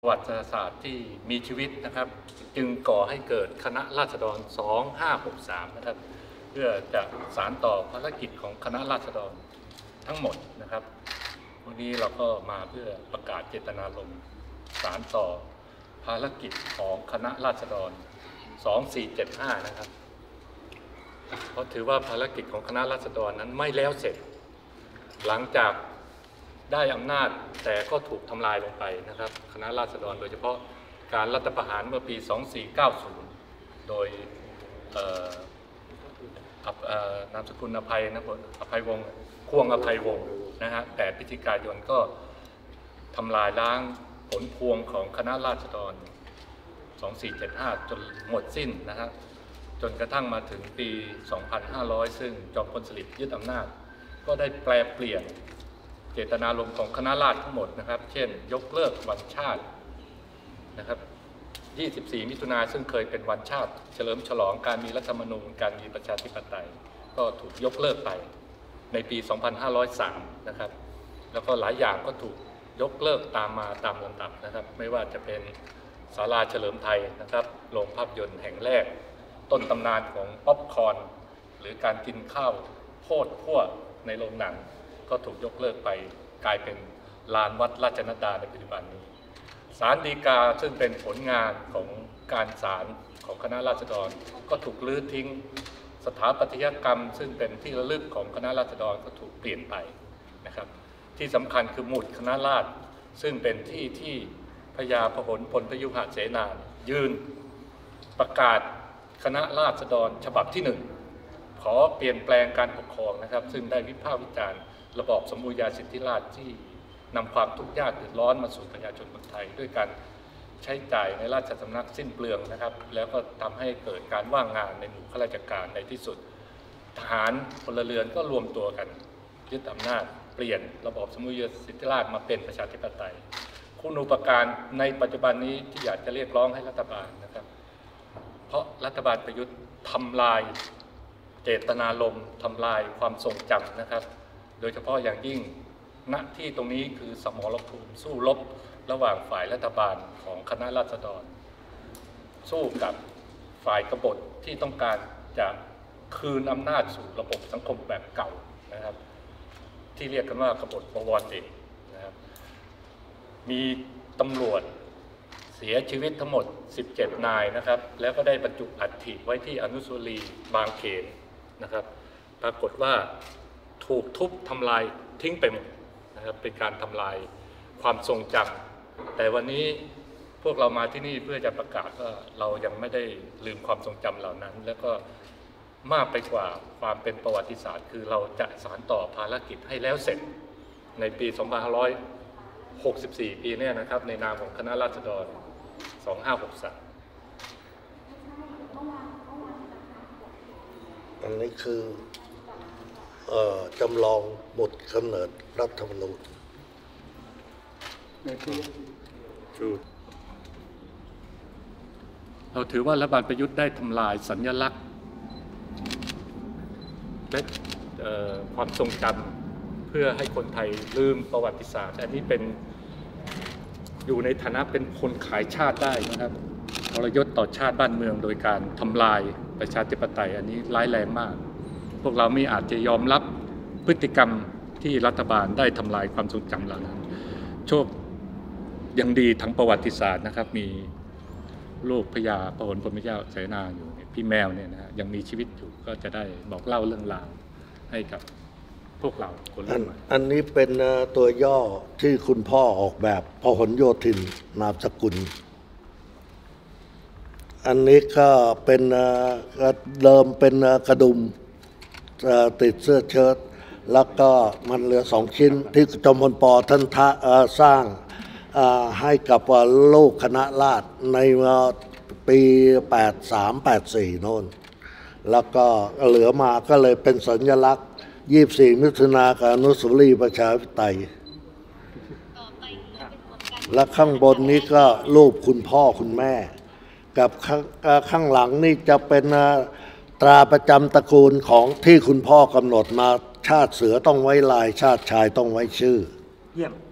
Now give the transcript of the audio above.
ประวัติศาสตร์ที่มีชีวิตนะครับจึงก่อให้เกิดคณะราษฎร 2563 นะครับเพื่อจะสานต่อภารกิจของคณะราษฎรทั้งหมดนะครับวันนี้เราก็มาเพื่อประกาศเจตนารมณ์สานต่อภารกิจของคณะราษฎร 2475 นะครับเพราะถือว่าภารกิจของคณะราษฎรนั้นไม่แล้วเสร็จหลังจากได้อำนาจแต่ก็ถูกทำลายลงไปนะครับคณะราษฎรโดยเฉพาะการรัฐประหารเมื่อปี 2490 โดยนามสกุลอภัยวงศ์ควงอภัยวงศ์นะฮะ8 พฤศจิกายนก็ทำลายล้างผลพวงของคณะราษฎร 2475 จนหมดสิ้นนะครับจนกระทั่งมาถึงปี 2500 ซึ่งจอมพลสฤษดิ์ยึดอำนาจก็ได้แปลเปลี่ยนเจตนารมณ์ของคณะราษฎรทั้งหมดนะครับเช่นยกเลิกวันชาตินะครับ 24 มิถุนายนซึ่งเคยเป็นวันชาติเฉลิมฉลองการมีรัฐธรรมนูญการมีประชาธิปไตยก็ถูกยกเลิกไปในปี 2503 นะครับแล้วก็หลายอย่างก็ถูกยกเลิกตามมาตามลำดับนะครับไม่ว่าจะเป็นศาลาเฉลิมไทยนะครับโรงภาพยนตร์แห่งแรกต้นตำนานของป๊อปคอร์นหรือการกินข้าวโพดคั่วในโรงหนังก็ถูกยกเลิกไปกลายเป็นลานวัดราชนัดดาในปัจจุบันนี้ศาลฎีกาซึ่งเป็นผลงานของการศาลของคณะราษฎรก็ถูกลื้อทิ้งสถาปัตยกรรมซึ่งเป็นที่ระลึกของคณะราษฎรก็ถูกเปลี่ยนไปนะครับที่สำคัญคือหมุดคณะราษฎรซึ่งเป็นที่ที่พญาพหลพลพยุหเสนายืนประกาศคณะราษฎรฉบับที่ 1ขอเปลี่ยนแปลงการปกครองนะครับซึ่งได้วิพากษ์วิจารณ์ระบอบสมบูรณาญาสิทธิราชย์ที่นำความทุกข์ยากเดือดร้อนมาสู่ประชาชนคนไทยด้วยการใช้จ่ายในราชสำนักสิ้นเปลืองนะครับแล้วก็ทำให้เกิดการว่างงานในหมู่ข้าราชการในที่สุดทหารพลเรือนก็รวมตัวกันยึดอำนาจเปลี่ยนระบอบสมบูรณาญาสิทธิราชย์มาเป็นประชาธิปไตยคุณูปการในปัจจุบันนี้ที่อยากจะเรียกร้องให้รัฐบาลนะครับเพราะรัฐบาลประยุทธ์ทำลายเจตนารมณ์ทำลายความทรงจำนะครับโดยเฉพาะอย่างยิ่งณที่ตรงนี้คือสมรภูมิสู้รบระหว่างฝ่ายรัฐบาลของคณะราษฎรสู้กับฝ่ายกบฏที่ต้องการจะคืนอำนาจสู่ระบบสังคมแบบเก่านะครับที่เรียกกันว่ากบฏบวรเองนะครับมีตำรวจเสียชีวิตทั้งหมด 17 นายนะครับแล้วก็ได้บรรจุอัฐิไว้ที่อนุสาวรีย์บางเขนนะครับปรากฏว่าถูกทุบทำลายทิ้งไปหมดนะครับเป็นการทำลายความทรงจำแต่วันนี้พวกเรามาที่นี่เพื่อจะประกาศว่าเรายังไม่ได้ลืมความทรงจำเหล่านั้นแล้วก็มากไปกว่าความเป็นประวัติศาสตร์คือเราจะสานต่อภารกิจให้แล้วเสร็จในปี 2564 ปีนี้นะครับในนามของคณะราษฎร 2563 อันนี้คือจำลองบทกำเนิดรัฐธรรมนูญเราถือว่ารัฐบาลประยุทธ์ได้ทำลายสัญลักษณ์และความทรงจำเพื่อให้คนไทยลืมประวัติศาสตร์อันนี้เป็นอยู่ในฐานะเป็นคนขายชาติได้นะครับทรยศต่อชาติบ้านเมืองโดยการทำลายประชาธิปไตยอันนี้ร้ายแรงมากพวกเราไม่อาจจะยอมรับพฤติกรรมที่รัฐบาลได้ทำลายความทรงจำเหล่านั้นโชคยังดีทั้งประวัติศาสตร์นะครับมีลูกพญาพหลพลพยุหเสนาอยู่พี่แมวเนี่ยนะยังมีชีวิตอยู่ก็จะได้บอกเล่าเรื่องราวให้กับพวกเราคนรุ่นใหม่อันนี้เป็นตัวย่อที่คุณพ่อออกแบบพหลโยธินนามสกุลอันนี้ก็เป็นเดิมเป็นกระดุมติดเสื้อเชิ้ตแล้วก็มันเหลือ2 ชิ้นที่จอมพลป.ท่านสร้างให้กับลูกคณะราษฎรในปี 83-84 โน่นแล้วก็เหลือมาก็เลยเป็นสัญลักษณ์ 24 มิถุนายนกับอนุสาวรีย์ประชาธิปไตยและข้างบนนี้ก็รูปคุณพ่อคุณแม่กับข้างหลังนี่จะเป็นตราประจำตระกูลของที่คุณพ่อกำหนดมาชาติเสือต้องไว้ลายชาติชายต้องไว้ชื่อเยี่ยม